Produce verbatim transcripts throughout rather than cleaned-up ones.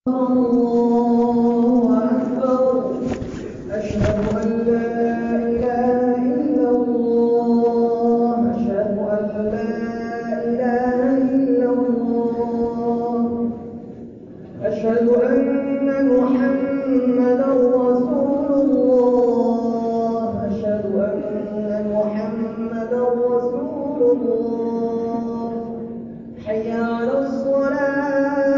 الله أكبر. أشهد أن لا إله إلا الله. أشهد أن لا إله إلا الله. أشهد أن محمدا رسول الله. أشهد أن محمدا رسول الله. حي على الصلاة.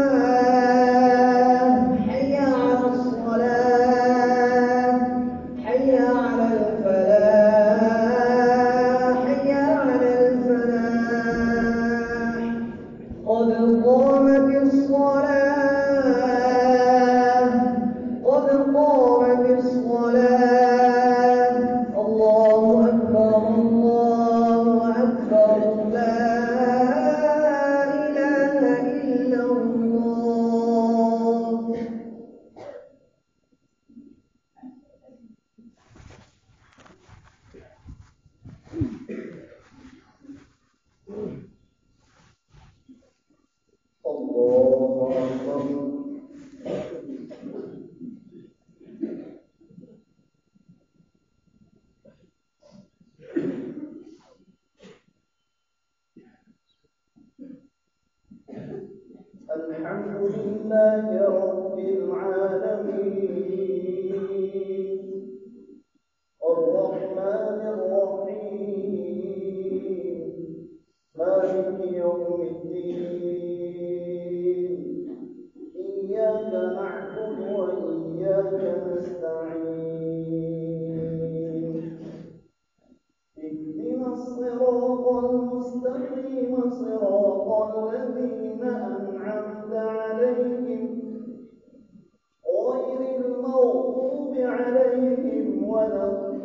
قد قامت الصلاة. قد قامت الصلاة. الله أكبر. الله أكبر. لا إله إلا الله. الله أكبر. الحمد لله رب العالمين الرحمن الرحيم مالك يوم الدين إياك نعبد وإياك نستعين اهدنا الصراط المستقيم صراط الذين أنعمت عليهم غير المغضوب عليهم ولا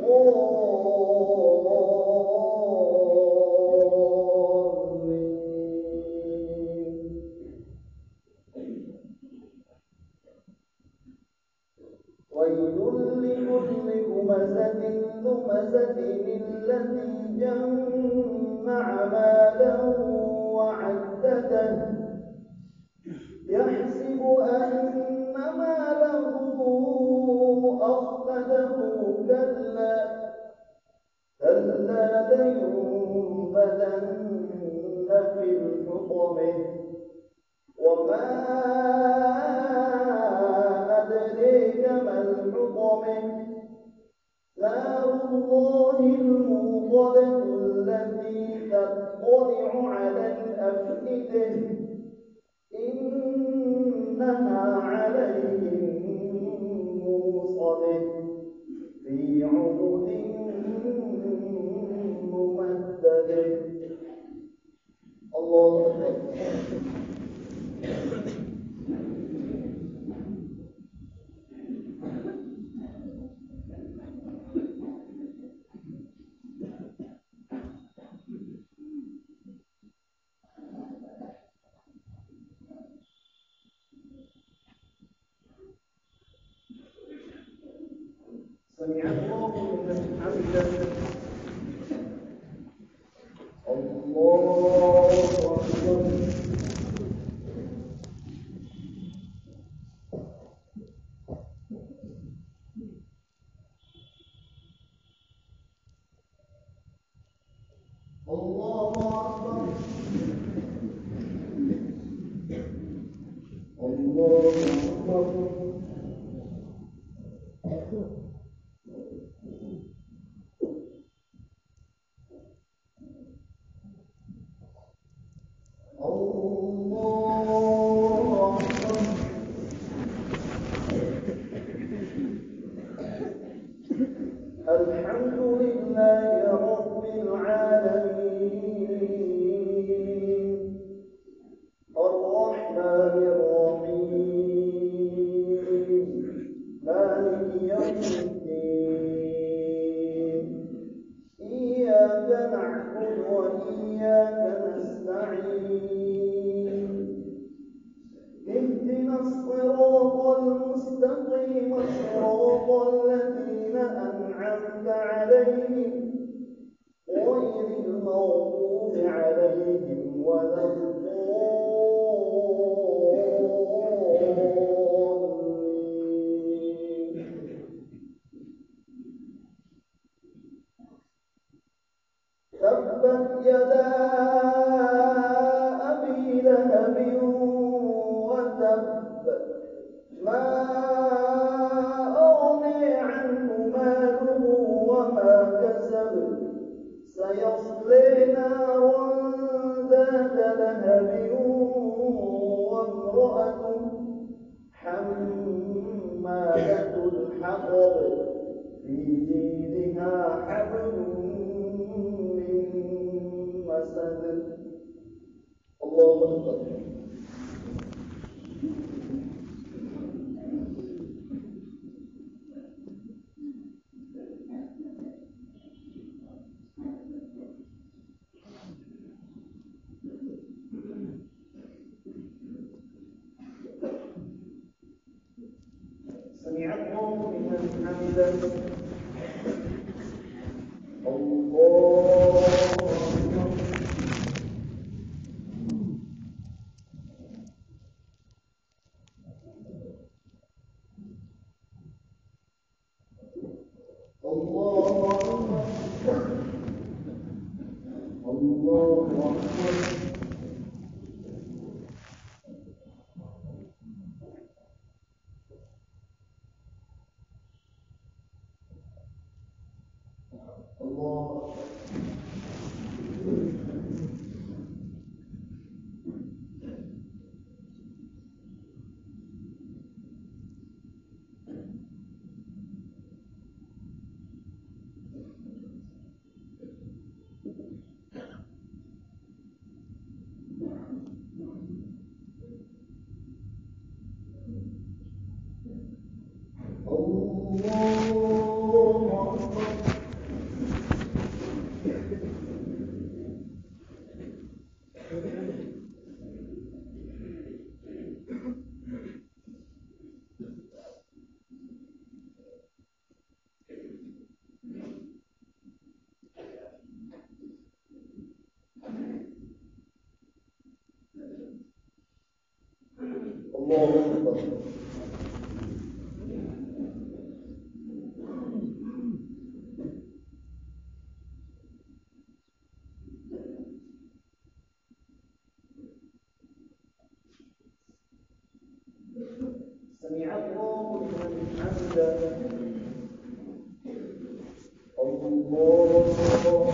الضالين. ويل لكل همزة لمزة الذي جمع مالا وعدده يحسب أن ماله أخلده كلا كلا لينبذن في الحطمة وما أدريك ما الحطمة نار الله الموقدة التي تطلع على الأفئدة إنها عليهم موصدة في عمد ممددة. الله أكبر. سمع الله لمن حمده. الله أكبر. الله أكبر. الله أكبر. الحمد لله رب العالمين الرحمن الرحيم مالك يوم الدين إياك نعبد وإياك نستعين اهدنا الصراط المستقيم صراط الذين أنعمت عليهم غير المغضوب عليهم ولا الضالين. لهب وامرأته حمالة الحطب في جيدها حبل من مسد. الله أكبر. سمع الله لمن حمده. الله أكبر. الله أكبر. الله أكبر. الله الله أكبر. سمع الله لمن حمده. الله أكبر.